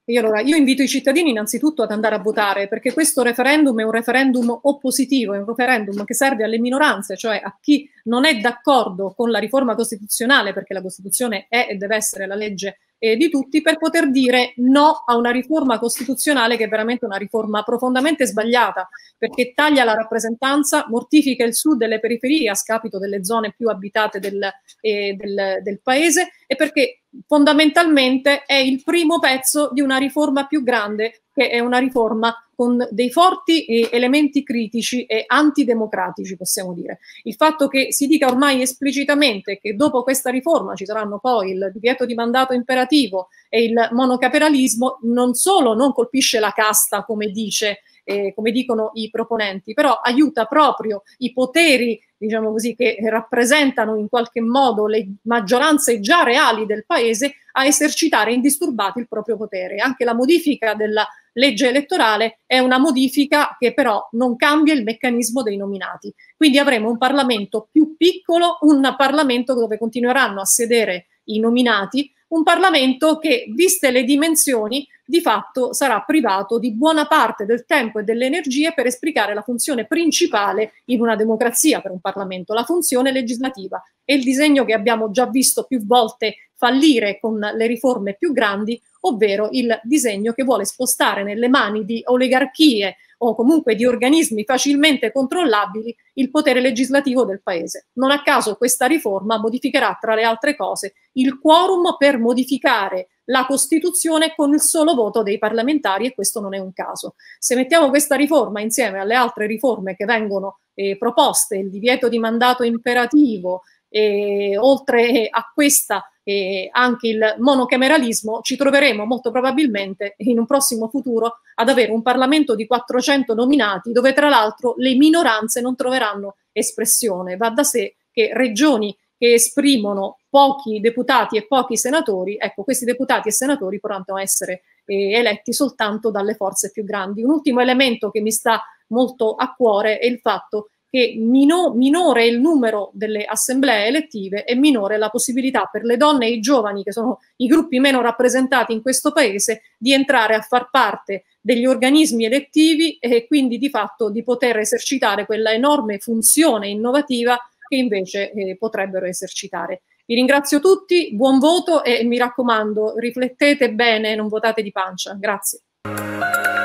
Io invito i cittadini innanzitutto ad andare a votare, perché questo referendum è un referendum oppositivo, è un referendum che serve alle minoranze, cioè a chi non è d'accordo con la riforma costituzionale, perché la Costituzione è e deve essere la legge di tutti, per poter dire no a una riforma costituzionale che è veramente una riforma profondamente sbagliata, perché taglia la rappresentanza, mortifica il sud e le periferie a scapito delle zone più abitate del paese, e perché fondamentalmente è il primo pezzo di una riforma più grande, che è una riforma con dei forti elementi critici e antidemocratici, possiamo dire. Il fatto che si dica ormai esplicitamente che dopo questa riforma ci saranno poi il divieto di mandato imperativo e il monocameralismo, non solo non colpisce la casta, come dicono i proponenti, però aiuta proprio i poteri, diciamo così, che rappresentano in qualche modo le maggioranze già reali del paese a esercitare indisturbati il proprio potere. Anche la modifica della legge elettorale è una modifica che però non cambia il meccanismo dei nominati. Quindi avremo un Parlamento più piccolo, un Parlamento dove continueranno a sedere i nominati, un Parlamento che, viste le dimensioni, di fatto sarà privato di buona parte del tempo e delle energie per esplicare la funzione principale in una democrazia per un Parlamento, la funzione legislativa. È il disegno che abbiamo già visto più volte fallire con le riforme più grandi, ovvero il disegno che vuole spostare nelle mani di oligarchie o comunque di organismi facilmente controllabili il potere legislativo del paese. Non a caso questa riforma modificherà, tra le altre cose, il quorum per modificare la Costituzione con il solo voto dei parlamentari, e questo non è un caso. Se mettiamo questa riforma insieme alle altre riforme che vengono proposte, il divieto di mandato imperativo, oltre a questa anche il monocameralismo, ci troveremo molto probabilmente in un prossimo futuro ad avere un Parlamento di 400 nominati, dove tra l'altro le minoranze non troveranno espressione. Va da sé che regioni che esprimono pochi deputati e pochi senatori, ecco, questi deputati e senatori potranno essere eletti soltanto dalle forze più grandi. Un ultimo elemento che mi sta molto a cuore è il fatto che minore è il numero delle assemblee elettive e minore la possibilità per le donne e i giovani, che sono i gruppi meno rappresentati in questo paese, di entrare a far parte degli organismi elettivi e quindi di fatto di poter esercitare quella enorme funzione innovativa che invece potrebbero esercitare. Vi ringrazio tutti, buon voto e mi raccomando, riflettete bene, non votate di pancia. Grazie.